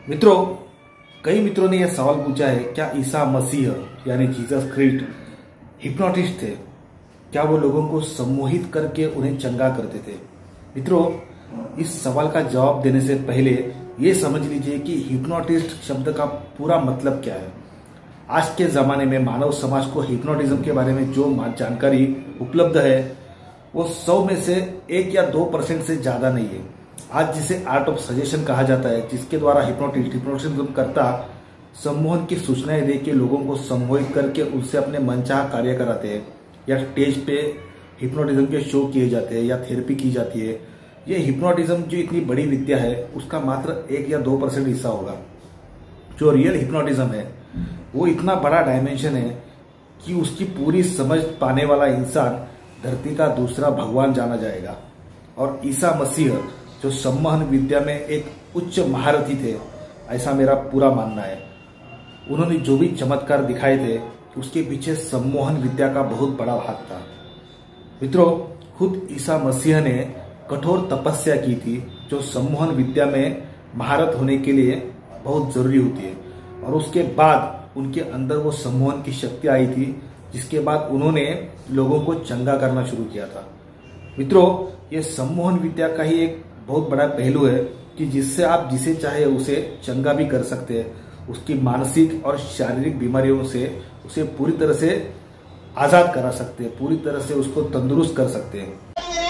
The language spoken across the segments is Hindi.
मित्रों, कई मित्रों ने यह सवाल पूछा है, क्या ईसा मसीह यानी जीसस क्राइस्ट हिप्नोटिस्ट थे? क्या वो लोगों को सम्मोहित करके उन्हें चंगा करते थे? मित्रों, इस सवाल का जवाब देने से पहले ये समझ लीजिए कि हिप्नोटिस्ट शब्द का पूरा मतलब क्या है। आज के ज़माने में मानव समाज को हिप्नोटिज्म के बारे में जो जानकारी उपलब्ध है वो 100 में से 1 या 2% से ज़्यादा नहीं है। आज जिसे आर्ट ऑफ सजेशन कहा जाता है, जिसके द्वारा हिप्नोटिज्म करता सम्मोहन की सूचनाएं दे के लोगों को सम्मोहित करके उनसे अपने मनचाहा कार्य कराते हैं, या स्टेज पे हिप्नोटिज्म के शो किए जाते हैं या थेरेपी की जाती है। ये हिप्नोटिज्म जो इतनी बड़ी विद्या है उसका मात्र 1 या 2% हिस्सा होगा। जो रियल हिप्नोटिज्म है वो इतना बड़ा डायमेंशन है कि उसकी पूरी समझ पाने वाला इंसान धरती का दूसरा भगवान जाना जाएगा। और ईसा मसीह जो सम्मोहन विद्या में एक उच्च महारथी थे, ऐसा मेरा पूरा मानना है। उन्होंने जो भी चमत्कार दिखाए थे उसके पीछे सम्मोहन विद्या का बहुत बड़ा हाथ था। मित्रों, खुद ईसा मसीह ने कठोर तपस्या की थी, जो सम्मोहन विद्या में महारत होने के लिए बहुत जरूरी होती है। और उसके बाद उनके अंदर वो सम्मोहन की शक्ति आई थी, जिसके बाद उन्होंने लोगों को चंगा करना शुरू किया था। मित्रों, ये सम्मोहन विद्या का ही एक बहुत बड़ा पहलू है कि जिससे आप जिसे चाहे उसे चंगा भी कर सकते हैं। उसकी मानसिक और शारीरिक बीमारियों से उसे पूरी तरह से आजाद करा सकते हैं, पूरी तरह से उसको तंदुरुस्त कर सकते हैं।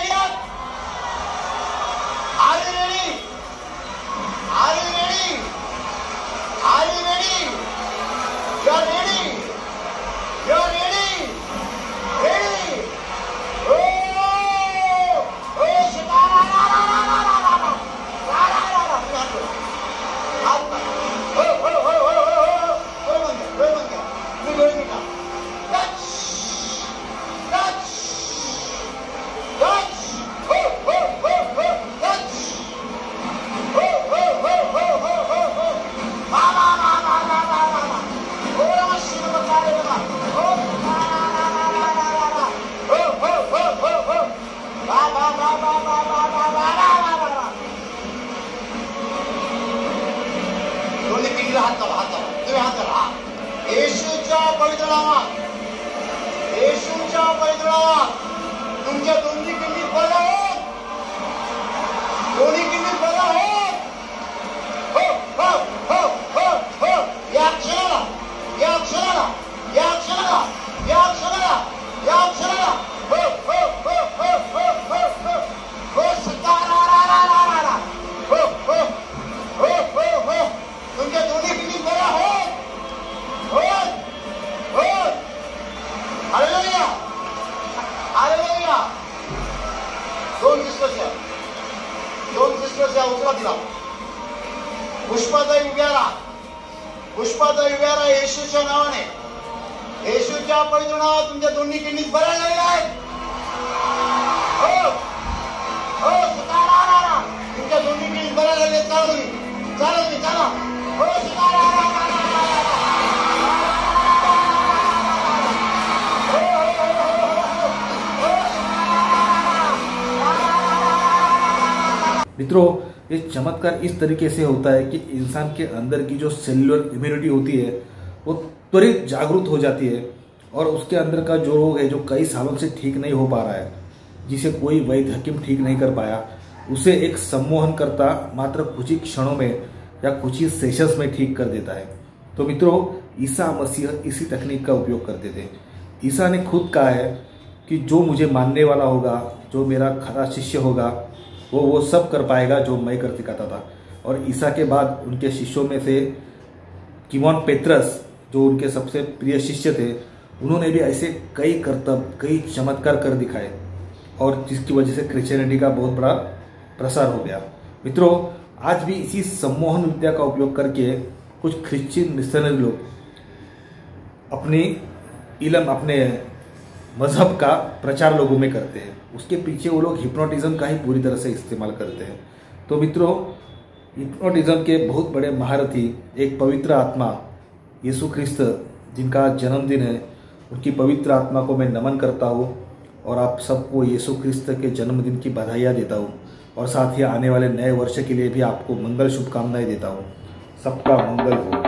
येशूच्या पवित्र नावात तुमच्या दोन्ही किडनी बंद होत, दोन्ही किडनी बंद होत, हो हो हो हो हो, या क्षणाला या क्षणाला या क्षणाला या क्षणाला या क्षणाला हो हो हो हो हो हो हो हो सकारारारारारा हो हो हो हो हो, तुमच्या दोन्ही किडनी बंद होत होत होत। Hallelujah hallelujah. दोन सिस्टर्स या उचला दिला। पुष्पाताई उभ्या राहा, पुष्पाताई उभ्या राहा। येशूच्या नावाने, येशूच्या पवित्र नावात तुमच्या दोन्ही किडनी बऱ्या झालेल्या आहेत। हो हो सकारारारा, तुमच्या दोन्ही किडनी बऱ्या झालेल्या। चालू चालू चालू हो सकारारारा। मित्रों, ये चमत्कार इस तरीके से होता है कि इंसान के अंदर की जो सेलुलर इम्यूनिटी होती है वो त्वरित जागरूक हो जाती है, और उसके अंदर का जो रोग है जो कई सालों से ठीक नहीं हो पा रहा है, जिसे कोई वैद्य हकीम ठीक नहीं कर पाया, उसे एक सम्मोहन करता मात्र कुछ ही क्षणों में या कुछ ही सेशंस में ठीक कर देता है। तो मित्रों, ईसा मसीह इसी तकनीक का उपयोग करते थे। ईसा ने खुद कहा है कि जो मुझे मानने वाला होगा, जो मेरा खरा शिष्य होगा, वो सब कर पाएगा जो मैं कर सिखाता था। और ईसा के बाद उनके शिष्यों में से किमोन पेत्रस, जो उनके सबसे प्रिय शिष्य थे, उन्होंने भी ऐसे कई करतब, कई चमत्कार कर दिखाए, और जिसकी वजह से क्रिश्चियनिटी का बहुत बड़ा प्रसार हो गया। मित्रों, आज भी इसी सम्मोहन विद्या का उपयोग करके कुछ क्रिश्चियन मिशनरी लोग अपनी इल्म, अपने मजहब का प्रचार लोगों में करते हैं। उसके पीछे वो लोग हिप्नोटिज्म का ही पूरी तरह से इस्तेमाल करते हैं। तो मित्रों, हिप्नोटिज्म के बहुत बड़े महारथी, एक पवित्र आत्मा यीशु ख्रिस्त, जिनका जन्मदिन है, उनकी पवित्र आत्मा को मैं नमन करता हूँ, और आप सबको यीशु ख्रिस्त के जन्मदिन की बधाइयाँ देता हूँ, और साथ ही आने वाले नए वर्ष के लिए भी आपको मंगल शुभकामनाएं देता हूँ। सबका मंगल हो।